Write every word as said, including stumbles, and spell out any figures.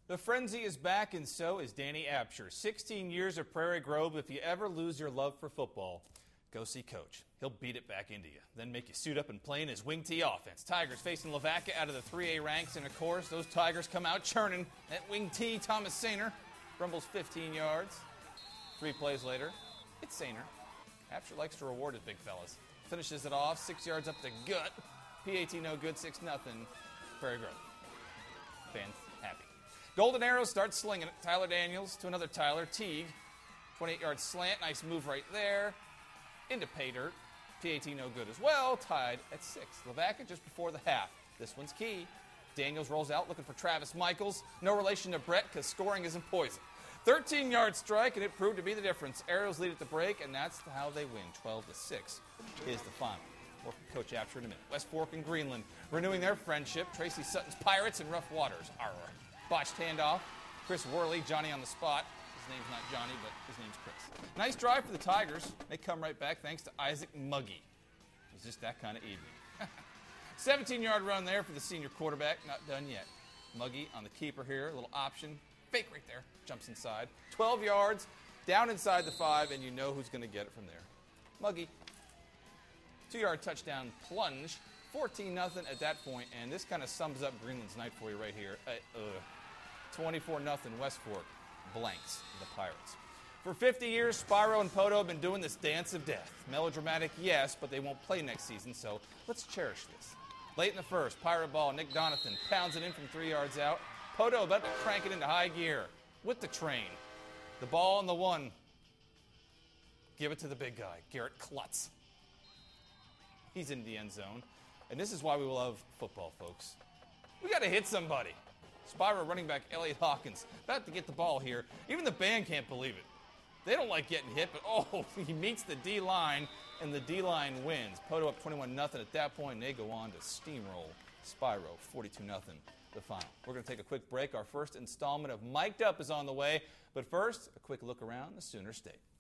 The frenzy is back, and so is Danny Absher. sixteen years of Prairie Grove. If you ever lose your love for football, go see Coach. He'll beat it back into you, then make you suit up and play in his wing T offense. Tigers facing Lavaca out of the three A ranks, and of course, those Tigers come out churning. That wing T, Thomas Sainer, rumbles fifteen yards. Three plays later, it's Sainer. Absher likes to reward his big fellas. Finishes it off, six yards up the gut. P A T no good, six nothing. Prairie Grove. Fans happy. Golden Arrows starts slinging it. Tyler Daniels to another Tyler Teague. twenty-eight yard slant. Nice move right there. Into pay dirt. P A T no good as well. Tied at six. Lavaca just before the half. This one's key. Daniels rolls out looking for Travis Michaels. No relation to Brett because scoring isn't poison. thirteen yard strike, and it proved to be the difference. Arrows lead at the break, and that's how they win. twelve to six is the final. More from Coach Absher in a minute. West Fork and Greenland renewing their friendship. Tracy Sutton's Pirates in rough waters. Arr. Botched handoff. Chris Worley, Johnny on the spot. His name's not Johnny, but his name's Chris. Nice drive for the Tigers. They come right back thanks to Isaac Muggy. He's just that kind of evening. seventeen yard run there for the senior quarterback. Not done yet. Muggy on the keeper here. A little option. Fake right there. Jumps inside. twelve yards. Down inside the five, and you know who's going to get it from there. Muggy. two yard touchdown plunge. fourteen nothing at that point, and this kind of sums up Greenland's night for you right here. Uh, uh, twenty-four nothing West Fork blanks the Pirates. For fifty years, Spyro and Poto have been doing this dance of death. Melodramatic, yes, but they won't play next season, so let's cherish this. Late in the first, Pirate ball, Nick Donathan pounds it in from three yards out. Poto about to crank it into high gear with the train. The ball and the one. Give it to the big guy, Garrett Klutz. He's in the end zone. And this is why we love football, folks. We got to hit somebody. Spyro running back Elliot Hawkins about to get the ball here. Even the band can't believe it. They don't like getting hit, but oh, he meets the D-line, and the D-line wins. Poto up twenty-one nothing at that point, and they go on to steamroll Spyro, forty-two nothing, the final. We're going to take a quick break. Our first installment of Mic'd Up is on the way. But first, a quick look around the Sooner State.